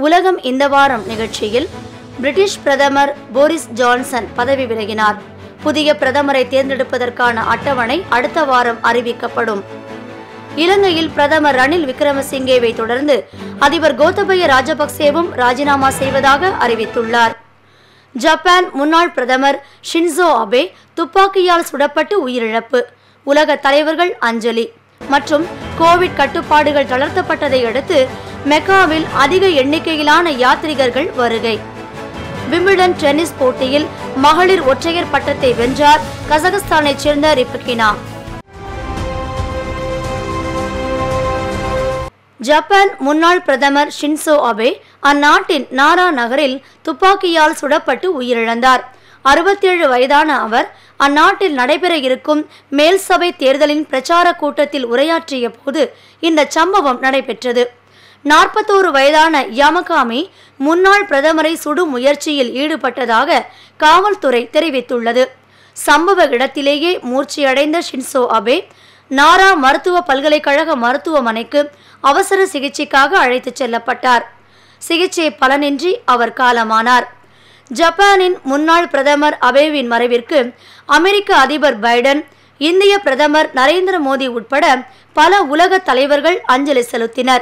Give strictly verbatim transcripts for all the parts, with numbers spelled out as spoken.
உலகம் இந்த வாரம் நிகழ்ச்சியில் பிரிட்டிஷ் பிரதமர் போரிஸ் ஜான்சன் பதவி விலகினார். புதிய பிரதமரை தேர்ந்தெடுப்பதற்கான அட்டவணை அடுத்த வாரம் அறிவிக்கப்படும். இலங்கையில் பிரதமர் ரணில் விக்ரமசிங்கேவை தொடர்ந்து அதிபர் கோத்தபய ராஜபக்சேவும் ராஜினாமா செய்வதாக அறிவித்துள்ளார். ஜப்பான் முன்னாள் பிரதமர் ஷின்சோ அபே துப்பாக்கியால் சுடப்பட்டு உயிரிழப்பு, உலக தலைவர்கள் அஞ்சலி மற்றும் கோவிட் கட்டுப்பாடுகள் தளர்த்தப்பட்டதை அடுத்து மெக்காவில் அதிக எண்ணிக்கையிலான யாத்ரீகர்கள் வருகை. விம்பிள்டன் டென்னிஸ் போட்டியில் மகளிர் ஒற்றையர் பட்டத்தை வென்றார் கசகஸ்தானைச் சேர்ந்த ரிபகினா. ஜப்பான் முன்னாள் பிரதமர் ஷின்சோ அபே அந்நாட்டின் நாரா நகரில் துப்பாக்கியால் சுடப்பட்டு உயிரிழந்தார். அறுபத்தேழு வயதான அவர் அந்நாட்டில் நடைபெற இருக்கும் மேல் சபை தேர்தலின் பிரச்சார கூட்டத்தில் உரையாற்றிய போது இந்த சம்பவம் நடைபெற்றது. நாற்பத்தோரு வயதான யாமகாமி முன்னாள் பிரதமரை சுடும் முயற்சியில் ஈடுபட்டதாக காவல்துறை தெரிவித்துள்ளது. சம்பவ இடத்திலேயே மூர்ச்சியடைந்த ஷின்சோ அபே நாரா மருத்துவ பல்கலைக்கழக மருத்துவமனைக்கு அவசர சிகிச்சைக்காக அழைத்துச் செல்லப்பட்டார். சிகிச்சை பலனின்றி அவர் காலமானார். ஜப்பானின் முன்னாள் பிரதமர் அபேவின் மறைவிற்கு அமெரிக்க அதிபர் பைடன், இந்திய பிரதமர் நரேந்திர மோடி உட்பட பல உலக தலைவர்கள் அஞ்சலி செலுத்தினர்.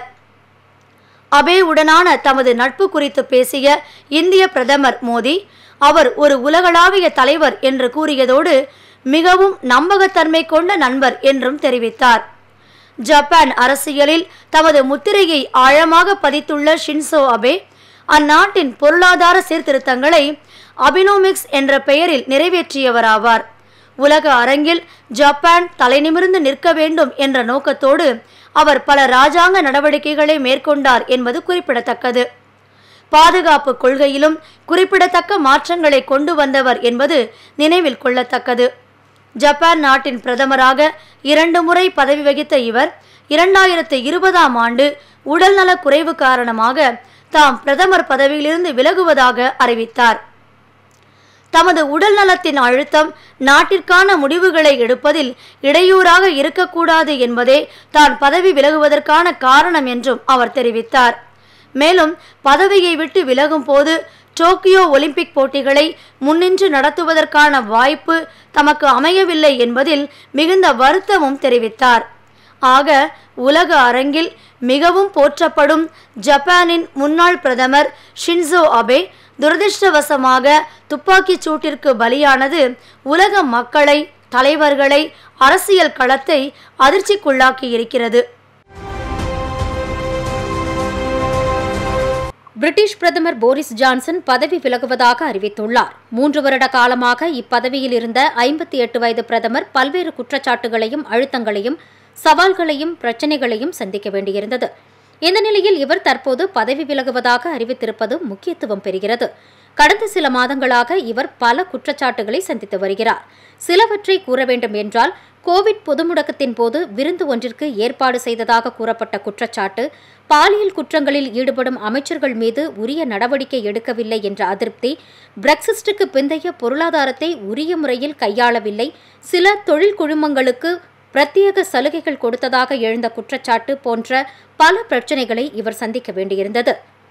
அபேவுடனான தமது நட்பு குறித்து பேசிய இந்திய பிரதமர் மோடி, அவர் ஒரு உலகளாவிய தலைவர் என்று கூறியதோடு மிகவும் நம்பகத்தன்மை கொண்ட நண்பர் என்றும் தெரிவித்தார். ஜப்பான் அரசியலில் தமது முத்திரையை ஆழமாக பதித்துள்ள ஷின்சோ அபே அந்நாட்டின் பொருளாதார சீர்திருத்தங்களை அபினோமிக்ஸ் என்ற பெயரில் நிறைவேற்றியவராவார். உலக அரங்கில் ஜப்பான் தலைநிமிர்ந்து நிற்க வேண்டும் என்ற நோக்கத்தோடு அவர் பல இராஜாங்க நடவடிக்கைகளை மேற்கொண்டார் என்பது குறிப்பிடத்தக்கது. பாதுகாப்பு கொள்கையிலும் குறிப்பிடத்தக்க மாற்றங்களை கொண்டு வந்தவர் என்பது நினைவில் கொள்ளத்தக்கது. ஜப்பான் நாட்டின் பிரதமராக இரண்டு முறை பதவி வகித்த இவர் இரண்டாயிரத்து இருபதாம் ஆண்டு உடல்நலக் குறைவு காரணமாக தாம் பிரதமர் பதவியிலிருந்து விலகுவதாக அறிவித்தார். தமது உடல் நலத்தின் அழுத்தம் நாட்டிற்கான முடிவுகளை எடுப்பதில் இடையூறாக இருக்கக்கூடாது என்பதே தான் பதவி விலகுவதற்கான காரணம் என்றும் அவர் தெரிவித்தார். மேலும் பதவியை விட்டு விலகும் போது டோக்கியோ ஒலிம்பிக் போட்டிகளை முன்னின்று நடத்துவதற்கான வாய்ப்பு தமக்கு அமையவில்லை என்பதில் மிகுந்த வருத்தமும் தெரிவித்தார். ஆக உலக அரங்கில் மிகவும் போற்றப்படும் ஜப்பானின் முன்னாள் பிரதமர் ஷின்சோ அபே துரதிர்ஷ்டவசமாக துப்பாக்கிச் சூட்டிற்கு பலியானது உலக மக்களை, தலைவர்களை, அரசியல் களத்தை அதிர்ச்சிக்குள்ளாக்கி இருக்கிறது. பிரிட்டிஷ் பிரதமர் போரிஸ் ஜான்சன் பதவி விலகுவதாக அறிவித்துள்ளார். மூன்று வருட காலமாக இப்பதவியில் இருந்த ஐம்பத்தி எட்டு வயது பிரதமர் பல்வேறு குற்றச்சாட்டுகளையும் அழுத்தங்களையும் சவால்களையும் பிரச்சினைகளையும் சந்திக்க வேண்டியிருந்தது. இந்த நிலையில் இவர் தற்போது பதவி விலகுவதாக அறிவித்திருப்பது முக்கியத்துவம் பெறுகிறது. கடந்த சில மாதங்களாக இவர் பல குற்றச்சாட்டுகளை சந்தித்து வருகிறார். சிலவற்றை கூற வேண்டும் என்றால், கோவிட் பொது முடக்கத்தின் போது விருந்து ஒன்றிற்கு ஏற்பாடு செய்ததாக கூறப்பட்ட குற்றச்சாட்டு, பாலியல் குற்றங்களில் ஈடுபடும் அமைச்சர்கள் மீது உரிய நடவடிக்கை எடுக்கவில்லை என்ற அதிருப்தி, பிரெக்சிஸ்டுக்கு பிந்தைய பொருளாதாரத்தை உரிய முறையில் கையாளவில்லை, சில தொழில் குழுமங்களுக்கு பிரத்யேக சலுகைகள் கொடுத்ததாக எழுந்த குற்றச்சாட்டு போன்ற பல பிரச்சினைகளை இவர் சந்திக்க வேண்டியிருந்தது.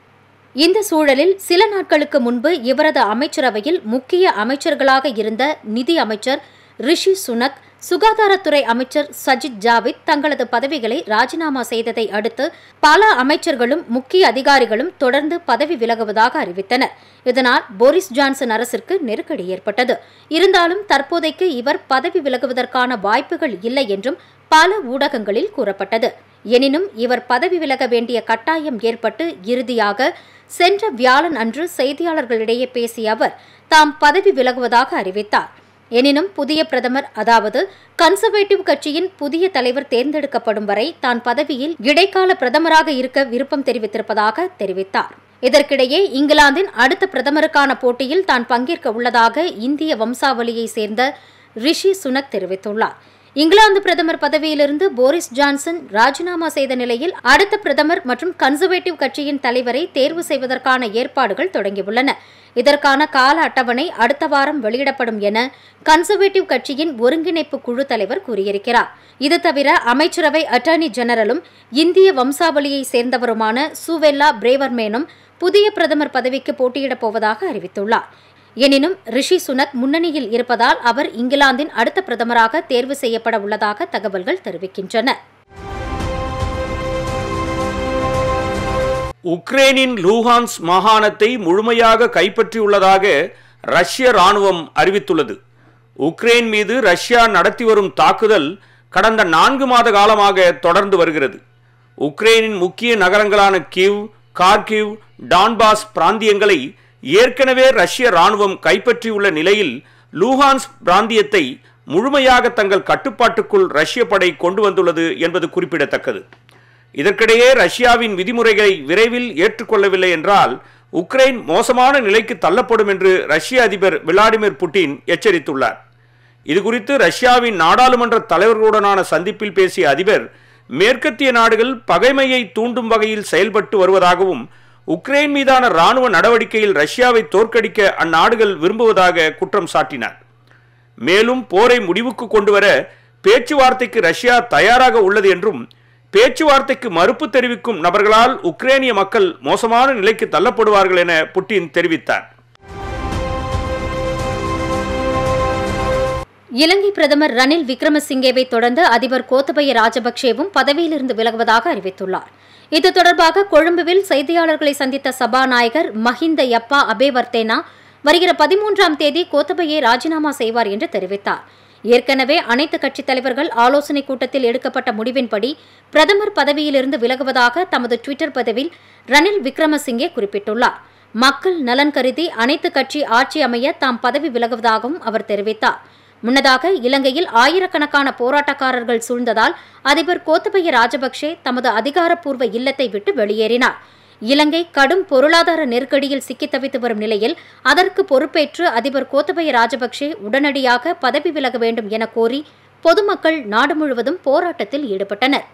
இந்த சூழலில் சில நாட்களுக்கு முன்பு இவரது அமைச்சரவையில் முக்கிய அமைச்சர்களாக இருந்த நிதி அமைச்சர் ரிஷி சுனக், சுகாதாரத்துறை அமைச்சர் சஜித் ஜாவித் தங்களது பதவிகளை ராஜினாமா செய்ததை அடுத்து பல அமைச்சர்களும் முக்கிய அதிகாரிகளும் தொடர்ந்து பதவி விலகுவதாக அறிவித்தனர். இதனால் போரிஸ் ஜான்சன் அரசிற்கு நெருக்கடி ஏற்பட்டது. இருந்தாலும் தற்போதைக்கு இவர் பதவி விலகுவதற்கான வாய்ப்புகள் இல்லை என்றும் பல ஊடகங்களில் கூறப்பட்டது. எனினும் இவர் பதவி விலக வேண்டிய கட்டாயம் ஏற்பட்டு இறுதியாக சென்ற வியாழன் அன்று செய்தியாளர்களிடையே பேசிய அவர் தாம் பதவி விலகுவதாக அறிவித்தார். எனினும் புதிய பிரதமர், அதாவது கன்சர்வேட்டிவ் கட்சியின் புதிய தலைவர் தேர்ந்தெடுக்கப்படும் வரை தான் பதவியில் இடைக்கால பிரதமராக இருக்க விருப்பம் தெரிவித்திருப்பதாக தெரிவித்தார். இதற்கிடையே இங்கிலாந்தின் அடுத்த பிரதமருக்கான போட்டியில் தான் பங்கேற்க உள்ளதாக இந்திய வம்சாவளியை சேர்ந்த ரிஷி சுனக் தெரிவித்துள்ளார். இங்கிலாந்து பிரதமர் பதவியிலிருந்து போரிஸ் ஜான்சன் ராஜினாமா செய்த நிலையில் அடுத்த பிரதமர் மற்றும் கன்சர்வேட்டிவ் கட்சியின் தலைவரை தேர்வு செய்வதற்கான ஏற்பாடுகள் தொடங்கியுள்ளன. இதற்கான கால அட்டவணை அடுத்த வாரம் வெளியிடப்படும் என கன்சர்வேட்டிவ் கட்சியின் ஒருங்கிணைப்பு குழு தலைவர் கூறியிருக்கிறார். இது தவிர அமைச்சரவை அட்டர்னி ஜெனரலும் இந்திய வம்சாவளியை சேர்ந்தவருமான சுவெல்லா பிரேவர்மேனும் புதிய பிரதமர் பதவிக்கு போட்டியிடப் போவதாக அறிவித்துள்ளார். எனினும் ரிஷி சுனக் முன்னணியில் இருப்பதால் அவர் இங்கிலாந்தின் அடுத்த பிரதமராக தேர்வு செய்யப்பட உள்ளதாக தகவல்கள் தெரிவிக்கின்றன. உக்ரைனின் லூஹான்ஸ் மாகாணத்தை முழுமையாக கைப்பற்றியுள்ளதாக ரஷ்ய ராணுவம் அறிவித்துள்ளது. உக்ரைன் மீது ரஷ்யா நடத்தி வரும் தாக்குதல் கடந்த நான்கு மாத காலமாக தொடர்ந்து வருகிறது. உக்ரைனின் முக்கிய நகரங்களான கிவ், கார்கிவ், டான்பாஸ் பிராந்தியங்களை ஏற்கனவே ரஷ்ய ராணுவம் கைப்பற்றியுள்ள நிலையில் லூஹான்ஸ் பிராந்தியத்தை முழுமையாக தங்கள் கட்டுப்பாட்டுக்குள் ரஷ்ய படை கொண்டு வந்துள்ளது என்பது குறிப்பிடத்தக்கது. இதற்கிடையே ரஷ்யாவின் விதிமுறைகளை விரைவில் ஏற்றுக்கொள்ளவில்லை என்றால் உக்ரைன் மோசமான நிலைக்கு தள்ளப்படும் என்று ரஷ்ய அதிபர் விளாடிமிர் புட்டின் எச்சரித்துள்ளார். இதுகுறித்து ரஷ்யாவின் நாடாளுமன்ற தலைவர்களுடனான சந்திப்பில் பேசிய அதிபர் மேற்கத்திய நாடுகள் பகைமையை தூண்டும் வகையில் செயல்பட்டு வருவதாகவும் உக்ரைன் மீதான இராணுவ நடவடிக்கையில் ரஷ்யாவை தோற்கடிக்க அந்நாடுகள் விரும்புவதாக குற்றம் சாட்டினார். மேலும் போரை முடிவுக்கு கொண்டுவர பேச்சுவார்த்தைக்கு ரஷ்யா தயாராக உள்ளது என்றும் பேச்சுவார்த்தைக்கு மறுப்பு தெரிவிக்கும் நபர்களால் உக்ரைனிய மக்கள் மோசமான நிலைக்கு தள்ளப்படுவார்கள் என புட்டின் தெரிவித்தார். இலங்கை பிரதமர் ரணில் விக்ரமசிங்கேவை தொடர்ந்து அதிபர் கோத்தபய ராஜபக்சேவும் பதவியிலிருந்து விலகுவதாக அறிவித்துள்ளார். இது தொடர்பாக கொழும்புவில் செய்தியாளர்களை சந்தித்த சபாநாயகர் மஹிந்த யப்பா அபேவர்த்தேனா வருகிற பதிமூன்றாம் தேதி கோத்தபயை ராஜினாமா செய்வார் என்று தெரிவித்தார். ஏற்கனவே அனைத்து கட்சித் தலைவர்கள் ஆலோசனைக் கூட்டத்தில் எடுக்கப்பட்ட முடிவின்படி பிரதமர் பதவியிலிருந்து விலகுவதாக தமது டுவிட்டர் பதிவில் ரணில் விக்ரமசிங்கே குறிப்பிட்டுள்ளார். மக்கள் நலன் கருதி அனைத்து கட்சி ஆட்சி அமைய தாம் பதவி விலகுவதாகவும் அவர் தெரிவித்தார். முன்னதாக இலங்கையில் ஆயிரக்கணக்கான போராட்டக்காரர்கள் சூழ்ந்ததால் அதிபர் கோத்தபய ராஜபக்சே தமது அதிகாரப்பூர்வ இல்லத்தை விட்டு வெளியேறினார். இலங்கை கடும் பொருளாதார நெருக்கடியில் சிக்கித் தவித்து வரும் நிலையில் அதற்கு பொறுப்பேற்று அதிபர் கோத்தபய ராஜபக்சே உடனடியாக பதவி விலக வேண்டும் என கோரி பொதுமக்கள் நாடு முழுவதும் போராட்டத்தில் ஈடுபட்டனர்.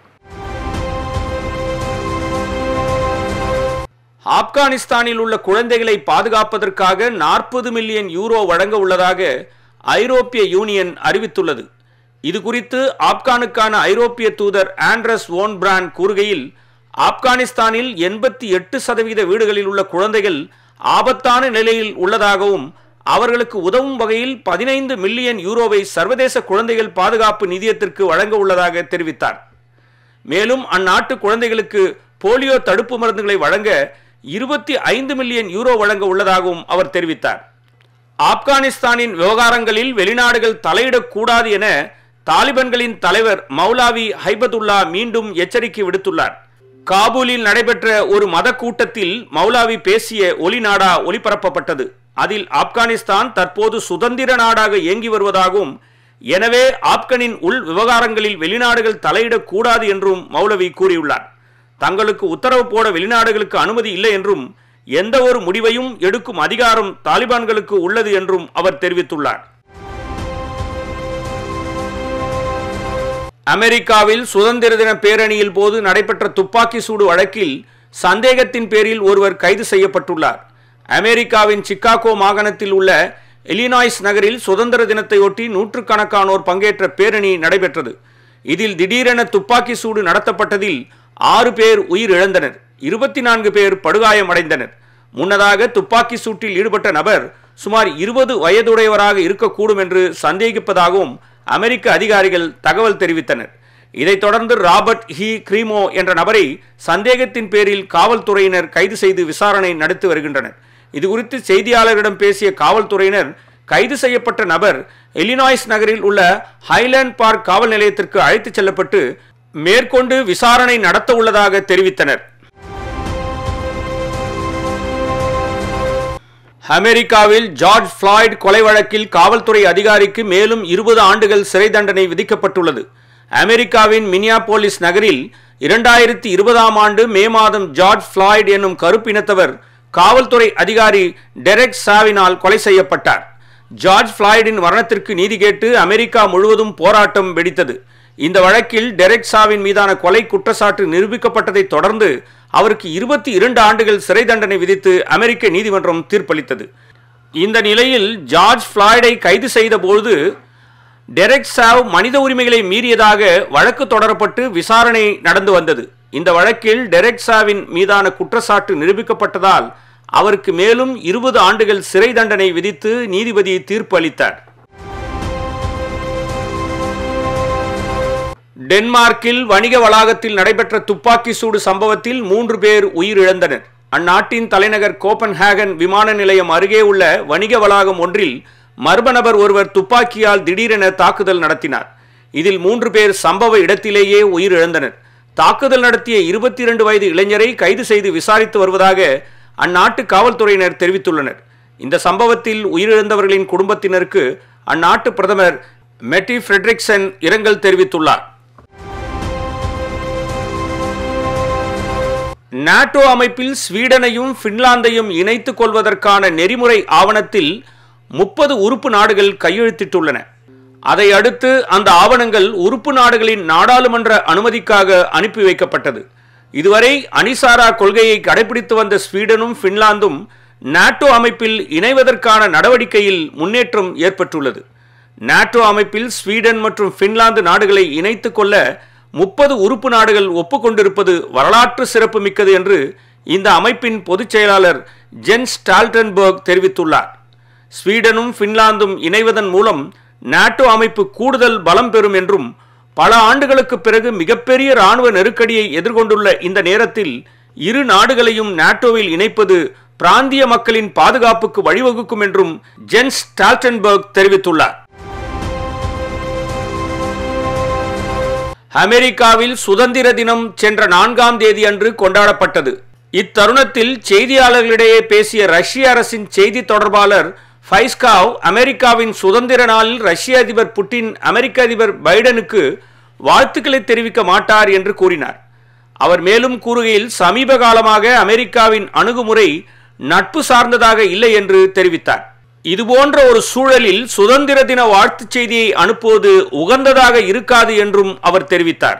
ஆப்கானிஸ்தானில் உள்ள குழந்தைகளை பாதுகாப்பதற்காக நாற்பது மில்லியன் யூரோ வழங்க உள்ளதாக ஐரோப்பிய யூனியன் அறிவித்துள்ளது. இதுகுறித்து ஆப்கானுக்கான ஐரோப்பிய தூதர் ஆண்ட்ரஸ் வோன் பிராண்ட் கூறுகையில், ஆப்கானிஸ்தானில் எண்பத்தி எட்டு சதவீத வீடுகளில் உள்ள குழந்தைகள் ஆபத்தான நிலையில் உள்ளதாகவும் அவர்களுக்கு உதவும் வகையில் பதினைந்து மில்லியன் யூரோவை சர்வதேச குழந்தைகள் பாதுகாப்பு நிதியத்திற்கு வழங்க உள்ளதாக தெரிவித்தார். மேலும் அந்நாட்டு குழந்தைகளுக்கு போலியோ தடுப்பு மருந்துகளை வழங்க இருபத்தி ஐந்து மில்லியன் யூரோ வழங்க உள்ளதாகவும் அவர் தெரிவித்தார். ஆப்கானிஸ்தானின் விவகாரங்களில் வெளிநாடுகள் தலையிடக்கூடாது என தாலிபான்களின் தலைவர் மௌலாவி ஹைபதுல்லா மீண்டும் எச்சரிக்கை விடுத்துள்ளார். காபூலில் நடைபெற்ற ஒரு மத கூட்டத்தில் மௌலாவி பேசிய ஒலி நாடா ஒலிபரப்பப்பட்டது. அதில் ஆப்கானிஸ்தான் தற்போது சுதந்திர நாடாக இயங்கி வருவதாகவும், எனவே ஆப்கானின் உள் விவகாரங்களில் வெளிநாடுகள் தலையிடக்கூடாது என்றும் மௌலவி கூறியுள்ளார். தங்களுக்கு உத்தரவு போட வெளிநாடுகளுக்கு அனுமதி இல்லை என்றும் எந்த ஒரு முடிவையும் எடுக்கும் அதிகாரம் தாலிபான்களுக்கு உள்ளது என்றும் அவர் தெரிவித்துள்ளார். அமெரிக்காவில் சுதந்திர தின பேரணியில் போது நடைபெற்ற துப்பாக்கி சூடு வழக்கில் சந்தேகத்தின் பேரில் ஒருவர் கைது செய்யப்பட்டுள்ளார். அமெரிக்காவின் சிக்காகோ மாகாணத்தில் உள்ள இல்லினாய்ஸ் நகரில் சுதந்திர தினத்தையொட்டி நூற்றுக்கணக்கானோர் பங்கேற்ற பேரணி நடைபெற்றது. இதில் திடீரென துப்பாக்கி சூடு நடத்தப்பட்டதில் ஆறு பேர் உயிரிழந்தனர், இருபத்தி நான்கு பேர் படுகாயமடைந்தனர். முன்னதாக துப்பாக்கி சூட்டில் ஈடுபட்ட நபர் சுமார் இருபது வயதுடையவராக இருக்கக்கூடும் என்று சந்தேகிப்பதாகவும் அமெரிக்க அதிகாரிகள் தகவல் தெரிவித்தனர். இதைத் தொடர்ந்து ராபர்ட் ஹி கிரீமோ என்ற நபரை சந்தேகத்தின் பேரில் காவல்துறையினர் கைது செய்து விசாரணை நடத்தி வருகின்றனர். இதுகுறித்து செய்தியாளர்களிடம் பேசிய காவல்துறையினர், கைது செய்யப்பட்ட நபர் இல்லினாய்ஸ் நகரில் உள்ள ஹைலேண்ட் பார்க் காவல் நிலையத்திற்கு அழைத்துச் செல்லப்பட்டு மேற்கொண்டு விசாரணை நடத்த உள்ளதாக தெரிவித்தனர். அமெரிக்காவில் ஜார்ஜ் ஃபிளாய்ட் கொலை வழக்கில் காவல்துறை அதிகாரிக்கு மேலும் இருபது ஆண்டுகள் சிறை தண்டனை விதிக்கப்பட்டுள்ளது. அமெரிக்காவின் மினியாபோலிஸ் நகரில் இரண்டாயிரத்தி இருபதாம் ஆண்டு மே மாதம் ஜார்ஜ் ஃபிளாய்ட் என்னும் கருப்பினத்தவர் காவல்துறை அதிகாரி டெரெக் சாவினால் கொலை செய்யப்பட்டார். ஜார்ஜ் ஃபிளாய்டின் மரணத்திற்கு நீதி கேட்டு அமெரிக்கா முழுவதும் போராட்டம் வெடித்தது. இந்த வழக்கில் டெரெக் சாவின் மீதான கொலை குற்றச்சாட்டு நிரூபிக்கப்பட்டதை தொடர்ந்து அவருக்கு இருபத்தி இரண்டு ஆண்டுகள் சிறை தண்டனை விதித்து அமெரிக்க நீதிமன்றம் தீர்ப்பளித்தது. இந்த நிலையில் ஜார்ஜ் ஃபிளாய்டை கைது செய்த போது டெரெக் சாவ் மனித உரிமைகளை மீறியதாக வழக்கு தொடரப்பட்டு விசாரணை நடந்து வந்தது. இந்த வழக்கில் டெரெக்ஸாவின் மீதான குற்றச்சாட்டு நிரூபிக்கப்பட்டதால் அவருக்கு மேலும் இருபது ஆண்டுகள் சிறை தண்டனை விதித்து நீதிபதி தீர்ப்பு அளித்தார். டென்மார்க்கில் வணிக வளாகத்தில் நடைபெற்ற துப்பாக்கி சூடு சம்பவத்தில் மூன்று பேர் உயிரிழந்தனர். அந்நாட்டின் தலைநகர் கோப்பன்ஹேகன் விமான நிலையம் அருகே உள்ள வணிக வளாகம் ஒன்றில் மர்ம நபர் ஒருவர் துப்பாக்கியால் திடீரென தாக்குதல் நடத்தினார். இதில் மூன்று பேர் சம்பவ இடத்திலேயே உயிரிழந்தனர். தாக்குதல் நடத்திய இருபத்தி இரண்டு வயது இளைஞரை கைது செய்து விசாரித்து வருவதாக அந்நாட்டு காவல்துறையினர் தெரிவித்துள்ளனர். இந்த சம்பவத்தில் உயிரிழந்தவர்களின் குடும்பத்தினருக்கு அந்நாட்டு பிரதமர் மெட்டி ஃப்ரெட்ரிக்சன் இரங்கல் தெரிவித்துள்ளார். நாட்டோ அமைப்பில் ஸ்வீடனையும் பின்லாந்தையும் இணைத்துக் கொள்வதற்கான நெறிமுறை ஆவணத்தில் முப்பது உறுப்பு நாடுகள் கையெழுத்திட்டுள்ளன. அதை அடுத்து அந்த ஆவணங்கள் உறுப்பு நாடுகளின் நாடாளுமன்ற அனுமதிக்காக அனுப்பி வைக்கப்பட்டது. இதுவரை அணிசாரா கொள்கையை கடைபிடித்து வந்த ஸ்வீடனும் பின்லாந்தும் நாட்டோ அமைப்பில் இணைவதற்கான நடவடிக்கையில் முன்னேற்றம் ஏற்பட்டுள்ளது. நாட்டோ அமைப்பில் ஸ்வீடன் மற்றும் பின்லாந்து நாடுகளை இணைத்துக் கொள்ள முப்பது உறுப்பு நாடுகள் ஒப்புக்கொண்டிருப்பது வரலாற்று சிறப்பு மிக்கது என்று இந்த அமைப்பின் பொதுச் செயலாளர் ஜென்ஸ் ஸ்டால்டன்பர்க் தெரிவித்துள்ளார். ஸ்வீடனும் பின்லாந்தும் இணைவதன் மூலம் நாட்டோ அமைப்பு கூடுதல் பலம் பெறும் என்றும் பல ஆண்டுகளுக்கு பிறகு மிகப்பெரிய இராணுவ நெருக்கடியை எதிர்கொண்டுள்ள இந்த நேரத்தில் இரு நாடுகளையும் நாட்டோவில் இணைப்பது பிராந்திய மக்களின் பாதுகாப்புக்கு வழிவகுக்கும் என்றும் ஜென்ஸ் ஸ்டால்டன்பர்க் தெரிவித்துள்ளார். அமெரிக்காவில் சுதந்திர தினம் சென்ற நான்காம் தேதி அன்று கொண்டாடப்பட்டது. இத்தருணத்தில் செய்தியாளர்களிடையே பேசிய ரஷ்ய அரசின் செய்தி தொடர்பாளர் ஃபைஸ்காவ் அமெரிக்காவின் சுதந்திர நாளில் ரஷ்ய அதிபர் புட்டின் அமெரிக்க அதிபர் பைடனுக்கு வாழ்த்துக்களை தெரிவிக்க மாட்டார் என்று கூறினார். அவர் மேலும் கூறுகையில் சமீப காலமாக அமெரிக்காவின் அணுகுமுறை நட்பு சார்ந்ததாக இல்லை என்று தெரிவித்தார். இதுபோன்ற ஒரு சூழலில் சுதந்திர தின வாழ்த்துச் செய்தியை அனுப்புவது உகந்ததாக இருக்காது என்றும் அவர் தெரிவித்தார்.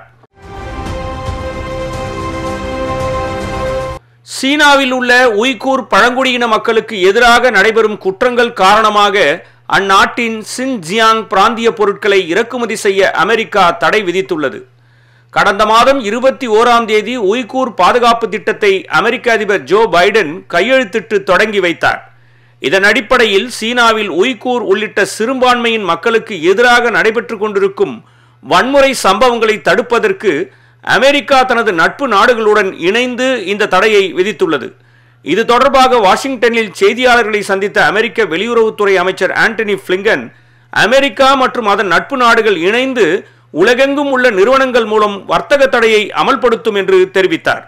சீனாவில் உள்ள உய்கூர் பழங்குடியின மக்களுக்கு எதிராக நடைபெறும் குற்றங்கள் காரணமாக அந்நாட்டின் சின்ஜியாங் பிராந்திய பொருட்களை இறக்குமதி செய்ய அமெரிக்கா தடை விதித்துள்ளது. கடந்த மாதம் இருபத்தி ஓராம் தேதி உய்கூர் பாதுகாப்பு திட்டத்தை அமெரிக்க அதிபர் ஜோ பைடன் கையெழுத்திட்டு தொடங்கி வைத்தார். இதன் அடிப்படையில் சீனாவில் உய்கூர் உள்ளிட்ட சிறுபான்மையின் மக்களுக்கு எதிராக நடைபெற்றுக் கொண்டிருக்கும் வன்முறை சம்பவங்களை தடுப்பதற்கு அமெரிக்கா தனது நட்பு நாடுகளுடன் இணைந்து இந்த தடையை விதித்துள்ளது. இது தொடர்பாக வாஷிங்டனில் செய்தியாளர்களை சந்தித்த அமெரிக்க வெளியுறவுத்துறை அமைச்சர் ஆண்டனி பிளிங்கன் அமெரிக்கா மற்றும் அதன் நட்பு நாடுகள் இணைந்து உலகெங்கும் உள்ள நிறுவனங்கள் மூலம் வர்த்தக தடையை அமல்படுத்தும் என்று தெரிவித்தார்.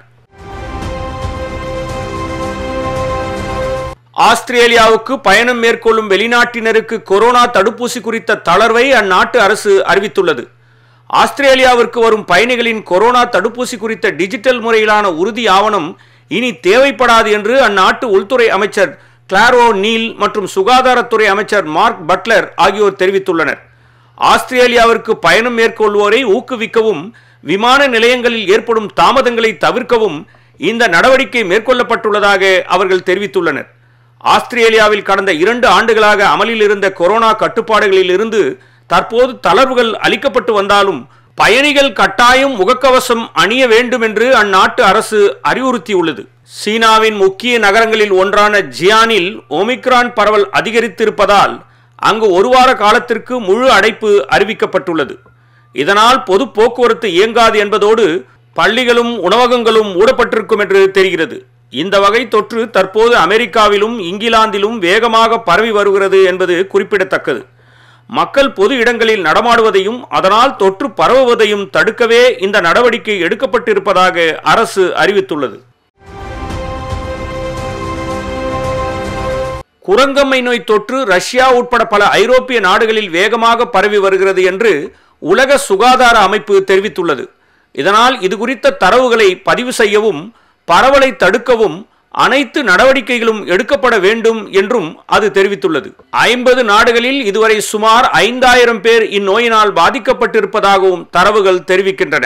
ஆஸ்திரேலியாவுக்கு பயணம் மேற்கொள்ளும் வெளிநாட்டினருக்கு கொரோனா தடுப்பூசி குறித்த தளர்வை அந்நாட்டு அரசு அறிவித்துள்ளது. ஆஸ்திரேலியாவிற்கு வரும் பயணிகளின் கொரோனா தடுப்பூசி குறித்த டிஜிட்டல் முறையிலான உறுதி ஆவணம் இனி தேவைப்படாது என்று அந்நாட்டு உள்துறை அமைச்சர் கிளாரோ நீல் மற்றும் சுகாதாரத்துறை அமைச்சர் மார்க் பட்லர் ஆகியோர் தெரிவித்துள்ளனர். ஆஸ்திரேலியாவிற்கு பயணம் மேற்கொள்வோரை ஊக்குவிக்கவும் விமான நிலையங்களில் ஏற்படும் தாமதங்களை தவிர்க்கவும் இந்த நடவடிக்கை மேற்கொள்ளப்பட்டுள்ளதாக அவர்கள் தெரிவித்துள்ளனர். ஆஸ்திரேலியாவில் கடந்த இரண்டு ஆண்டுகளாக அமலில் இருந்த கொரோனா கட்டுப்பாடுகளில் இருந்து தற்போது தளர்வுகள் அளிக்கப்பட்டு வந்தாலும் பயணிகள் கட்டாயம் முகக்கவசம் அணிய வேண்டும் என்று அந்நாட்டு அரசு அறிவுறுத்தியுள்ளது. சீனாவின் முக்கிய நகரங்களில் ஒன்றான ஜியானில் ஒமிக்ரான் பரவல் அதிகரித்திருப்பதால் அங்கு ஒரு வார காலத்திற்கு முழு அடைப்பு அறிவிக்கப்பட்டுள்ளது. இதனால் பொது போக்குவரத்து இயங்காது என்பதோடு பள்ளிகளும் உணவகங்களும் மூடப்பட்டிருக்கும் என்று தெரிகிறது. இந்த வகை தொற்று தற்போது அமெரிக்காவிலும் இங்கிலாந்திலும் வேகமாக பரவி வருகிறது என்பது குறிப்பிடத்தக்கது. மக்கள் பொது இடங்களில் நடமாடுவதையும் அதனால் தொற்று பரவுவதையும் தடுக்கவே இந்த நடவடிக்கை எடுக்கப்பட்டிருப்பதாக அரசு அறிவித்துள்ளது. குரங்கம்மை நோய் தொற்று ரஷ்யா உட்பட பல ஐரோப்பிய நாடுகளில் வேகமாக பரவி வருகிறது என்று உலக சுகாதார அமைப்பு தெரிவித்துள்ளது. இதனால் இது குறித்த தரவுகளை பதிவு செய்யவும் பரவலை தடுக்கவும் அனைத்து நடவடிக்கைகளும் எடுக்கப்பட வேண்டும் என்றும் அது தெரிவித்துள்ளது. ஐம்பது நாடுகளில் இதுவரை சுமார் ஐந்தாயிரம் பேர் இந்நோயினால் பாதிக்கப்பட்டிருப்பதாகவும் தரவுகள் தெரிவிக்கின்றன.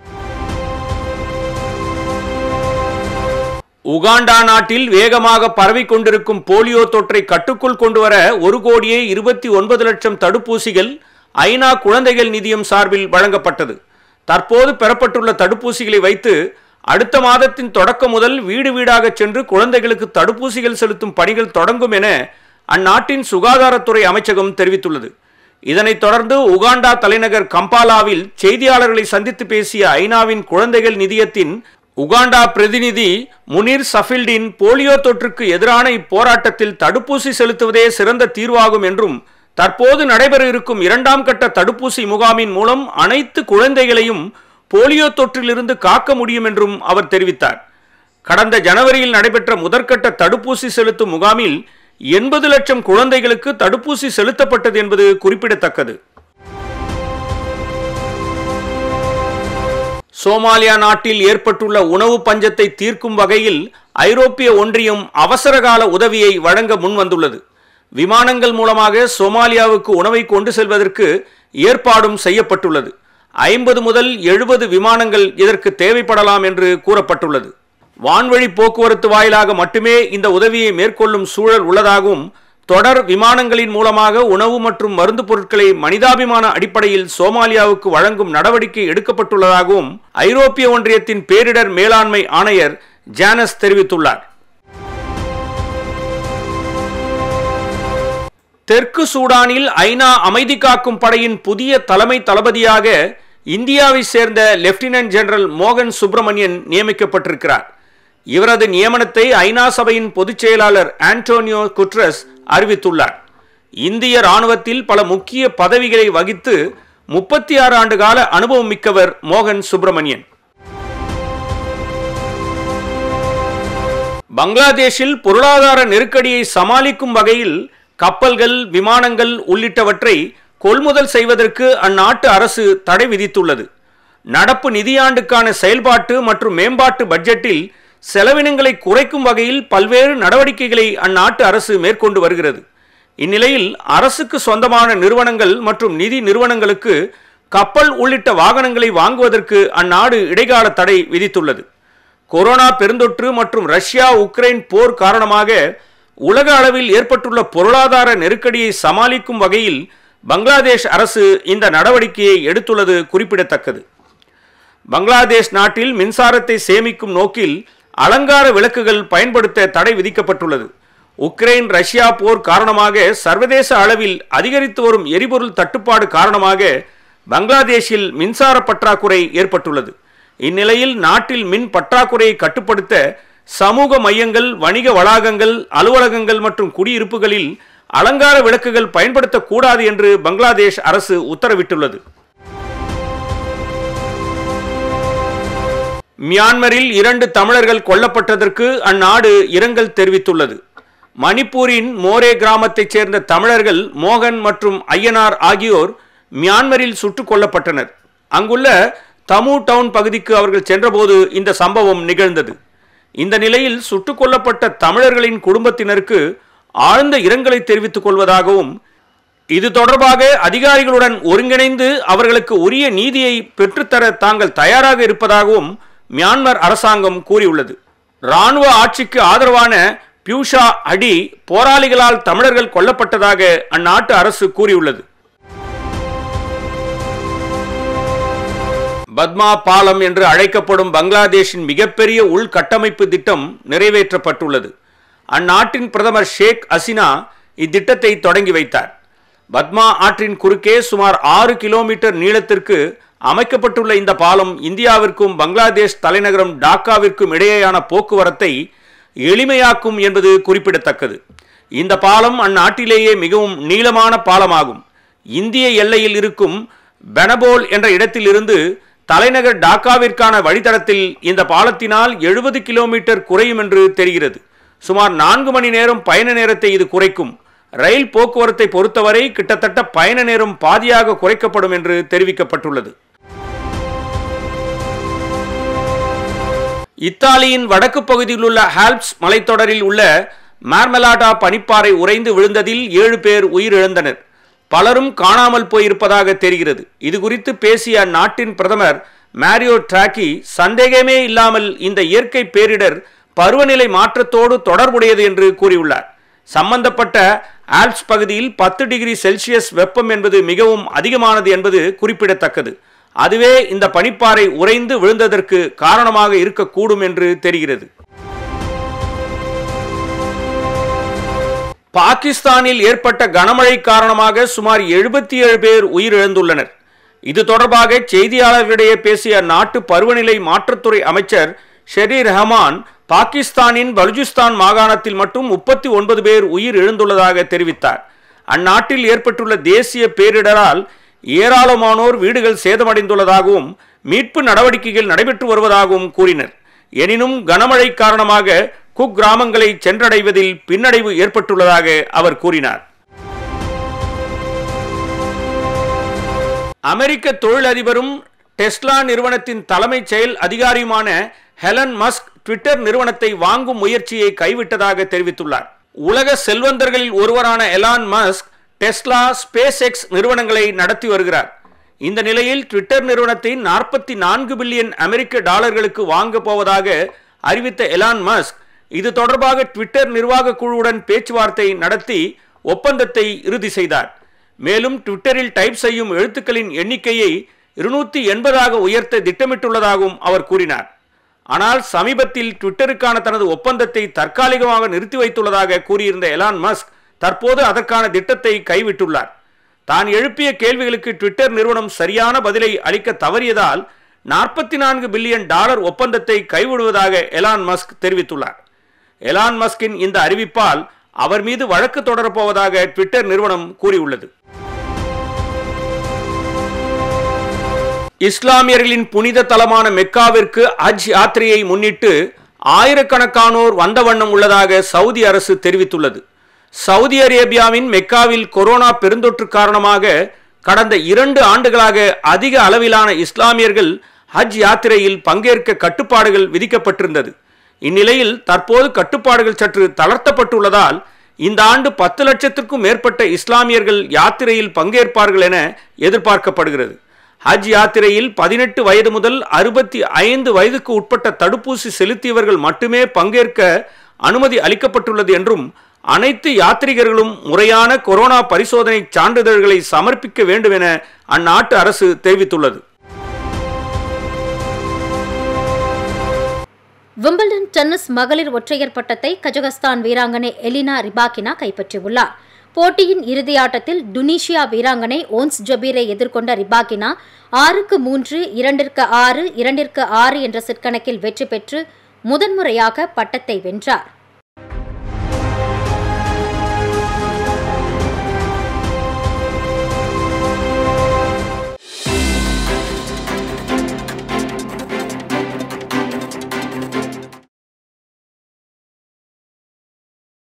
உகாண்டா நாட்டில் வேகமாக பரவிக் கொண்டிருக்கும் போலியோ தொற்றை கட்டுக்குள் கொண்டுவர ஒரு கோடியே இருபத்தி ஒன்பது லட்சம் தடுப்பூசிகள் ஐநா குழந்தைகள் நிதியம் சார்பில் வழங்கப்பட்டது. தற்போது பெறப்பட்டுள்ள தடுப்பூசிகளை வைத்து அடுத்த மாதத்தின் தொடக்கம் முதல் வீடு வீடாக சென்று குழந்தைகளுக்கு தடுப்பூசிகள் செலுத்தும் பணிகள் தொடங்கும் என அந்நாட்டின் சுகாதாரத்துறை அமைச்சகம் தெரிவித்துள்ளது. இதனைத் தொடர்ந்து உகாண்டா தலைநகர் கம்பாலாவில் செய்தியாளர்களை சந்தித்து பேசிய ஐநாவின் குழந்தைகள் நிதியத்தின் உகாண்டா பிரதிநிதி முனிர் சஃபில்டின் போலியோ தொற்றுக்கு எதிரான இப்போராட்டத்தில் தடுப்பூசி செலுத்துவதே சிறந்த தீர்வாகும் என்றும் தற்போது நடைபெற இருக்கும் இரண்டாம் கட்ட தடுப்பூசி முகாமின் மூலம் அனைத்து குழந்தைகளையும் போலியோ தொற்றிலிருந்து காக்க முடியும் என்றும் அவர் தெரிவித்தார். கடந்த ஜனவரியில் நடைபெற்ற முதற்கட்ட தடுப்பூசி செலுத்தும் முகாமில் எண்பது லட்சம் குழந்தைகளுக்கு தடுப்பூசி செலுத்தப்பட்டது என்பது குறிப்பிடத்தக்கது. சோமாலியா நாட்டில் ஏற்பட்டுள்ள உணவு பஞ்சத்தை தீர்க்கும் வகையில் ஐரோப்பிய ஒன்றியம் அவசரகால உதவியை வழங்க முன்வந்துள்ளது. விமானங்கள் மூலமாக சோமாலியாவுக்கு உணவை கொண்டு செல்வதற்கு ஏற்பாடும் செய்யப்பட்டுள்ளது. ஐம்பது முதல் எழுபது விமானங்கள் இதற்கு தேவைப்படலாம் என்று கூறப்பட்டுள்ளது. வான்வழி போக்குவரத்து வாயிலாக மட்டுமே இந்த உதவியை மேற்கொள்ளும் சூழல் உள்ளதாகவும் தொடர் விமானங்களின் மூலமாக உணவு மற்றும் மருந்து பொருட்களை மனிதாபிமான அடிப்படையில் சோமாலியாவுக்கு வழங்கும் நடவடிக்கை எடுக்கப்பட்டுள்ளதாகவும் ஐரோப்பிய ஒன்றியத்தின் பேரிடர் மேலாண்மை ஆணையர் ஜானஸ் தெரிவித்துள்ளார். தெற்கு சூடானில் ஐநா அமைதி காக்கும் படையின் புதிய தலைமை தளபதியாக இந்தியாவை சேர்ந்த லெப்டினன்ட் ஜெனரல் மோகன் சுப்பிரமணியன் நியமிக்கப்பட்டிருக்கிறார். இவரது நியமனத்தை ஐநா சபையின் பொதுச் செயலாளர் ஆண்டோனியோ குட்ரஸ் அறிவித்துள்ளார். இந்திய ராணுவத்தில் பல முக்கிய பதவிகளை வகித்து முப்பத்தி ஆறு ஆண்டு கால அனுபவம் மிக்கவர் மோகன் சுப்பிரமணியன். பங்களாதேஷில் பொருளாதார நெருக்கடியை சமாளிக்கும் வகையில் கப்பல்கள், விமானங்கள் உள்ளிட்டவற்றை கொள்முதல் செய்வதற்கு அந்நாட்டு அரசு தடை விதித்துள்ளது. நடப்பு நிதியாண்டுக்கான செயல்பாட்டு மற்றும் மேம்பாட்டு பட்ஜெட்டில் செலவினங்களை குறைக்கும் வகையில் பல்வேறு நடவடிக்கைகளை அந்நாட்டு அரசு மேற்கொண்டு வருகிறது. இந்நிலையில் அரசுக்கு சொந்தமான நிறுவனங்கள் மற்றும் நிதி நிறுவனங்களுக்கு கப்பல் உள்ளிட்ட வாகனங்களை வாங்குவதற்கு அந்நாடு இடைக்கால தடை விதித்துள்ளது. கொரோனா பெருந்தொற்று மற்றும் ரஷ்யா உக்ரைன் போர் காரணமாக உலக அளவில் ஏற்பட்டுள்ள பொருளாதார நெருக்கடியை சமாளிக்கும் வகையில் பங்களாதேஷ் அரசு இந்த நடவடிக்கையை எடுத்துள்ளது குறிப்பிடத்தக்கது. பங்களாதேஷ் நாட்டில் மின்சாரத்தை சேமிக்கும் நோக்கில் அலங்கார விளக்குகள் பயன்படுத்த தடை விதிக்கப்பட்டுள்ளது. உக்ரைன் ரஷ்யா போர் காரணமாக சர்வதேச அளவில் அதிகரித்து வரும் எரிபொருள் தட்டுப்பாடு காரணமாக பங்களாதேஷில் மின்சார பற்றாக்குறை ஏற்பட்டுள்ளது. இந்நிலையில் நாட்டில் மின் பற்றாக்குறையை கட்டுப்படுத்த சமூக மையங்கள், வணிக வளாகங்கள், அலுவலகங்கள் மற்றும் குடியிருப்புகளில் அலங்கார விளக்குகள் பயன்படுத்தக்கூடாது என்று பங்களாதேஷ் அரசு உத்தரவிட்டுள்ளது. மியான்மரில் இரண்டு தமிழர்கள் கொல்லப்பட்டதற்கு அந்நாடு இரங்கல் தெரிவித்துள்ளது. மணிப்பூரின் மோரே கிராமத்தைச் சேர்ந்த தமிழர்கள் மோகன் மற்றும் ஐயனார் ஆகியோர் மியான்மரில் சுட்டுக் கொல்லப்பட்டனர். அங்குள்ள தமு டவுன் பகுதிக்கு அவர்கள் சென்றபோது இந்த சம்பவம் நிகழ்ந்தது. இந்த நிலையில் சுட்டுக் கொல்லப்பட்ட தமிழர்களின் குடும்பத்தினருக்கு ஆழ்ந்த இரங்கலை தெரிவித்துக் கொள்வதாகவும் இது தொடர்பாக அதிகாரிகளுடன் ஒருங்கிணைந்து அவர்களுக்கு உரிய நீதியை பெற்றுத்தர தாங்கள் தயாராக இருப்பதாகவும் மியான்மர் அரசாங்கம் கூறியுள்ளது. இராணுவ ஆட்சிக்கு ஆதரவான பியூஷா அடி போராளிகளால் தமிழர்கள் கொல்லப்பட்டதாக அந்நாட்டு அரசு கூறியுள்ளது. பத்மா பாலம் என்று அழைக்கப்படும் பங்களாதேஷின் மிகப்பெரிய உள்கட்டமைப்பு திட்டம் நிறைவேற்றப்பட்டுள்ளது. அந்நாட்டின் பிரதமர் ஷேக் ஹசீனா இத்திட்டத்தை தொடங்கி வைத்தார். பத்மா ஆற்றின் குறுக்கே சுமார் ஆறு கிலோமீட்டர் நீளத்திற்கு அமைக்கப்பட்டுள்ள இந்த பாலம் இந்தியாவிற்கும் பங்களாதேஷ் தலைநகரம் டாக்காவிற்கும் இடையேயான போக்குவரத்தை எளிமையாக்கும் என்பது குறிப்பிடத்தக்கது. இந்த பாலம் அந்நாட்டிலேயே மிகவும் நீளமான பாலமாகும். இந்திய எல்லையில் இருக்கும் பெனபோல் என்ற இடத்தில் இருந்து தலைநகர் டாக்காவிற்கான வழித்தடத்தில் இந்த பாலத்தினால் எழுபது கிலோமீட்டர் குறையும் என்று தெரிகிறது. சுமார் நான்கு மணி நேரம் பயண நேரத்தை இது குறைக்கும். ரயில் போக்குவரத்தை பொறுத்தவரை கிட்டத்தட்ட பயண நேரம் பாதியாக குறைக்கப்படும் என்று தெரிவிக்கப்பட்டுள்ளது. இத்தாலியின் வடக்கு பகுதியில் உள்ள ஆல்ப்ஸ் மலைத்தொடரில் உள்ள மார்மெலாடா பனிப்பாறை உறைந்து விழுந்ததில் ஏழு பேர் உயிரிழந்தனர். பலரும் காணாமல் போயிருப்பதாக தெரிகிறது. இது குறித்து பேசிய அந்நாட்டின் பிரதமர் மாரியோ டிராகி சந்தேகமே இல்லாமல் இந்த இயற்கை பேரிடர் பருவநிலை மாற்றத்தோடு தொடர்புடையது என்று கூறியுள்ளார். சம்பந்தப்பட்ட ஆல்ப்ஸ் பகுதியில் பத்து டிகிரி செல்சியஸ் வெப்பம் என்பது மிகவும் அதிகமானது என்பது குறிப்பிடத்தக்கது. அதுவே இந்த பனிப்பாறை உறைந்து விழுந்ததற்கு காரணமாக இருக்கக்கூடும் என்று தெரிகிறது. பாகிஸ்தானில் ஏற்பட்ட கனமழை காரணமாக சுமார் எழுபத்தி ஏழு பேர் உயிரிழந்துள்ளனர். இது தொடர்பாக செய்தியாளர்களிடையே பேசிய அந்நாட்டு பருவநிலை மாற்றத்துறை அமைச்சர் ஷெரீர் ரஹ்மான், பாகிஸ்தானின் பலுச்சிஸ்தான் மாகாணத்தில் மட்டும் முப்பத்தி ஒன்பது பேர் உயிர் இழந்துள்ளதாக தெரிவித்தார். அந்நாட்டில் ஏற்பட்டுள்ள தேசிய பேரிடரால் ஏராளமானோர் வீடுகள் சேதமடைந்துள்ளதாகவும் மீட்பு நடவடிக்கைகள் நடைபெற்று வருவதாகவும் கூறினர். எனினும் கனமழை காரணமாக குக் கிராமங்களை சென்றடைவதில் பின்னடைவு ஏற்பட்டுள்ளதாக அவர் கூறினார். அமெரிக்க தொழிலதிபரும் டெஸ்லா நிறுவனத்தின் தலைமைச் செயல் அதிகாரியுமான ஹெலன் மஸ்க் ட்விட்டர் நிறுவனத்தை வாங்கும் முயற்சியை கைவிட்டதாக தெரிவித்துள்ளார். உலக செல்வந்தர்களில் ஒருவரான Elon Musk Tesla, SpaceX நிறுவனங்களை நடத்தி வருகிறார். இந்த நிலையில் ட்விட்டர் நிறுவனத்தை நாற்பத்தி நான்கு பில்லியன் அமெரிக்க டாலர்களுக்கு வாங்க போவதாக அறிவித்த எலான் மஸ்க் இது தொடர்பாக ட்விட்டர் நிர்வாக குழுவுடன் பேச்சுவார்த்தை நடத்தி ஒப்பந்தத்தை இறுதி செய்தார். மேலும் ட்விட்டரில் டைப் செய்யும் எழுத்துக்களின் எண்ணிக்கையை இருநூத்தி எண்பதாக உயர்த்த திட்டமிட்டுள்ளதாகவும் அவர் கூறினார். ஆனால் சமீபத்தில் ட்விட்டருக்கான தனது ஒப்பந்தத்தை தற்காலிகமாக நிறுத்தி வைத்துள்ளதாக கூறியிருந்த எலான் மஸ்க் தற்போது அதற்கான திட்டத்தை கைவிட்டுள்ளார். தான் எழுப்பிய கேள்விகளுக்கு ட்விட்டர் நிறுவனம் சரியான பதிலை அளிக்க தவறியதால் நாற்பத்தி நான்கு பில்லியன் டாலர் ஒப்பந்தத்தை கைவிடுவதாக எலான் மஸ்க் தெரிவித்துள்ளார். எலான் மஸ்கின் இந்த அறிவிப்பால் அவர் மீது வழக்கு தொடரப்போவதாக ட்விட்டர் நிறுவனம் கூறியுள்ளது. இஸ்லாமியர்களின் புனித தலமான மெக்காவிற்கு ஹஜ் யாத்திரையை முன்னிட்டு ஆயிரக்கணக்கானோர் வந்த வண்ணம் உள்ளதாக சவுதி அரசு தெரிவித்துள்ளது. சவுதி அரேபியாவின் மெக்காவில் கொரோனா பெருந்தொற்று காரணமாக கடந்த இரண்டு ஆண்டுகளாக அதிக அளவிலான இஸ்லாமியர்கள் ஹஜ் யாத்திரையில் பங்கேற்க கட்டுப்பாடுகள் விதிக்கப்பட்டிருந்தது. இந்நிலையில் தற்போது கட்டுப்பாடுகள் சற்று தளர்த்தப்பட்டுள்ளதால் இந்த ஆண்டு பத்து லட்சத்திற்கும் மேற்பட்ட இஸ்லாமியர்கள் யாத்திரையில் பங்கேற்பார்கள் என எதிர்பார்க்கப்படுகிறது. ஹஜ் யாத்திரையில் பதினெட்டு வயது முதல் அறுபத்தி ஐந்து வயதுக்கு உட்பட்ட தடுப்பூசி செலுத்தியவர்கள் மட்டுமே பங்கேற்க அனுமதி அளிக்கப்பட்டுள்ளது என்றும் அனைத்து யாத்ரீகர்களும் முறையான கொரோனா பரிசோதனை சான்றிதழ்களை சமர்ப்பிக்க வேண்டும் என அந்நாட்டு அரசு தெரிவித்துள்ளது. விம்பிள்டன் டென்னிஸ் மகளிர் ஒற்றையர் பட்டத்தை கஜகஸ்தான் வீராங்கனை எலினா ரிபாக்கினா கைப்பற்றியுள்ளார். போட்டியின் இறுதியாட்டத்தில் டுனிஷியா வீராங்கனை ஓன்ஸ் ஜபீரை எதிர்கொண்ட ரிபாக்கினா ஆறுக்கு மூன்று, இரண்டிற்கு ஆறு, இரண்டிற்கு ஆறு என்ற செட் கணக்கில் வெற்றி பெற்று முதன்முறையாக பட்டத்தை வென்றார்.